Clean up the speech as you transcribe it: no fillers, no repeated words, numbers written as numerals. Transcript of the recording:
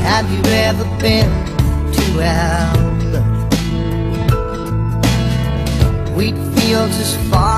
Have you ever been to Outlook? Wheat fields as far